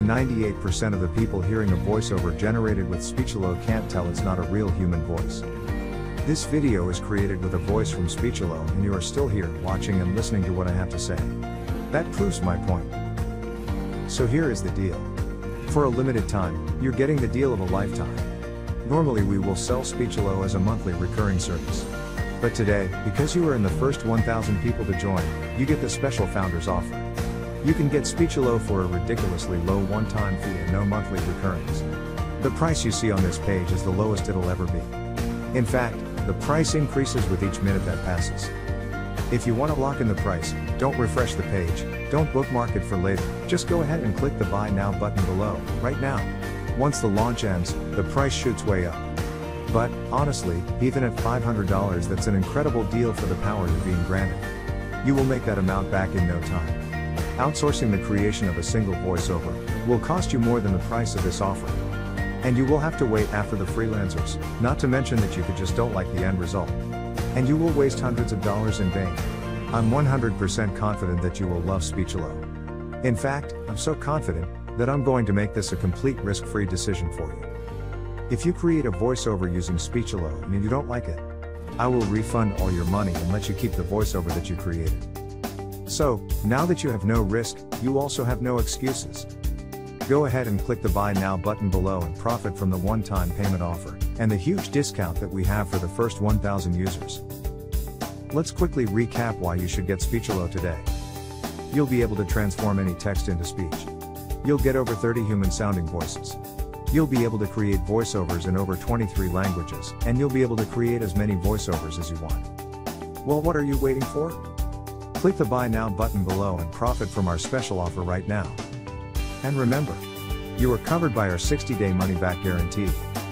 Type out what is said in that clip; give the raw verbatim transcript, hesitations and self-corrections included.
ninety-eight percent of the people hearing a voiceover generated with Speechelo can't tell it's not a real human voice. This video is created with a voice from Speechelo, and you are still here, watching and listening to what I have to say. That proves my point. So here is the deal. For a limited time, you're getting the deal of a lifetime. Normally we will sell Speechelo as a monthly recurring service. But today, because you are in the first one thousand people to join, you get the special founders offer. You can get Speechelo for a ridiculously low one-time fee and no monthly recurrings. The price you see on this page is the lowest it'll ever be. In fact, the price increases with each minute that passes. If you want to lock in the price, don't refresh the page, don't bookmark it for later, just go ahead and click the Buy Now button below, right now. Once the launch ends, the price shoots way up. But, honestly, even at five hundred dollars, that's an incredible deal for the power you're being granted. You will make that amount back in no time. Outsourcing the creation of a single voiceover will cost you more than the price of this offer. And you will have to wait after the freelancers, not to mention that you could just don't like the end result. And you will waste hundreds of dollars in vain. I'm one hundred percent confident that you will love Speechelo. In fact, I'm so confident that I'm going to make this a complete risk-free decision for you. If you create a voiceover using Speechelo and you don't like it, I will refund all your money and let you keep the voiceover that you created. So, now that you have no risk, you also have no excuses. Go ahead and click the Buy Now button below and profit from the one-time payment offer, and the huge discount that we have for the first one thousand users. Let's quickly recap why you should get Speechelo today. You'll be able to transform any text into speech. You'll get over thirty human-sounding voices. You'll be able to create voiceovers in over twenty-three languages, and you'll be able to create as many voiceovers as you want. Well, what are you waiting for? Click the Buy Now button below and profit from our special offer right now. And remember, you are covered by our sixty day money-back guarantee.